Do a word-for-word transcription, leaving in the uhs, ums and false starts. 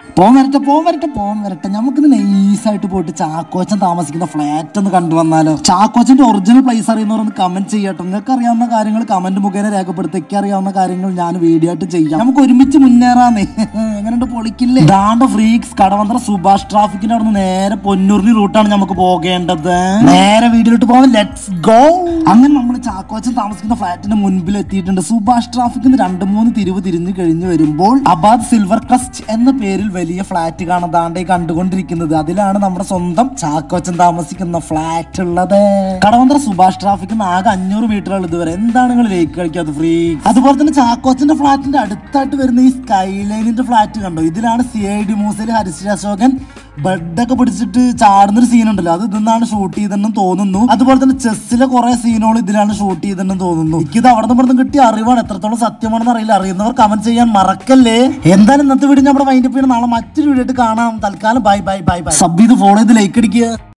പോൻ വരട്ടെ പോൻ വരട്ടെ പോൻ വരട്ടെ നമുക്കിന്ന് നൈസായിട്ട് പോയിട്ട് ചാക്കോച്ചൻ താമസിക്കുന്ന ഫ്ലാറ്റ് ഒന്ന് കണ്ടുവന്നാലോ. ചാക്കോച്ചന്റെ ഒറിജിനൽ പ്ലേസ് അറിയുന്നവരൊന്ന് കമന്റ് ചെയ്യട്ടോ. നിങ്ങൾക്ക് അറിയാവുന്ന കാര്യങ്ങൾ കമന്റ് മുഖേന രേഖപ്പെടുത്തി അറിയാവുന്ന കാര്യങ്ങൾ ഞാൻ വീഡിയോ ആയിട്ട് ചെയ്യാം. നമുക്ക് ഒരുമിച്ച് മുന്നേറാന്നേ. എങ്ങനെയുണ്ട് പൊളിക്കില്ലേ? ദാണ്ട ഫ്രീക്സ് കടവന്ത്ര സുഭാഷ് ട്രാഫിക്കിന്റെ അവിടെ നിന്ന് നേരെ പൊന്നൂറിന് റൂട്ടാണ് നമുക്ക് പോകേണ്ടത്. നേരെ വീഡിയോയിലോട്ട് പോകാം. Let's go. അങ്ങനെ നമ്മൾ ചാക്കോച്ചൻ താമസിക്കുന്ന ഫ്ലാറ്റിന്റെ മുൻപിൽ എത്തിയിട്ടുണ്ട്. സുഭാഷ് ട്രാഫിക്കിന് രണ്ട് മൂന്ന് തിരിവ് തിരിഞ്ഞു കഴിഞ്ഞു വരുമ്പോൾ അബാദ് സിൽവർ ക്രസ്റ്റ് എന്ന പേരിൽ വലിയ ഫ്ലാറ്റ് കാണാതാണ്ടേ കണ്ടുകൊണ്ടിരിക്കുന്നത്. അതിലാണ് നമ്മുടെ സ്വന്തം ചാക്കോച്ചൻ താമസിക്കുന്ന ഫ്ലാറ്റ് ഉള്ളത്. കടവന്ത്ര സുഭാഷ് ട്രാഫിക്കിന് ആകെ അഞ്ഞൂറ് മീറ്ററുകൾ ഇതുവരെ. എന്താണ് നിങ്ങൾ ലേക്ക് കളിക്കാത്ത ഫ്രീ? അതുപോലെ തന്നെ ചാക്കോച്ചന്റെ ഫ്ലാറ്റിന്റെ അടുത്തായിട്ട് വരുന്ന ഈ സ്കൈലൈനിന്റെ ഫ്ലാറ്റ് കണ്ടോ? ഇതിലാണ് സി ഐ ഡി മൂസയിൽ ഹരിശ്രീ അശോകൻ ബെഡൊക്കെ പിടിച്ചിട്ട് ചാടുന്നൊരു സീൻ ഉണ്ടല്ലോ, അത് ഇതെന്നാണ് ഷൂട്ട് ചെയ്തെന്നും തോന്നുന്നു. അതുപോലെ തന്നെ ചെസ്സിലെ കുറെ സീനുകൾ ഇതിലാണ് ഷൂട്ട് ചെയ്തെന്നും തോന്നുന്നു. എനിക്കിത് അവിടെ നിന്ന് ഇവിടെ കിട്ടിയ അറിവാണ്. എത്രത്തോളം സത്യമാണെന്ന് അറിയില്ല. അറിയുന്നവർ കമന്റ് ചെയ്യാൻ മറക്കല്ലേ. എന്തായാലും ഇന്നത്തെ വീഡിയോ നമ്മുടെ മൈൻഡ് അപ്പ് ചെയ്യണം. നാളെ മറ്റൊരു വീഡിയോ ആയിട്ട് കാണാം. തൽക്കാലം bye bye bye bye. Sub ചെയ്ത് ഫോളോ ചെയ്ത് ലൈക്ക് അടിക്കുക.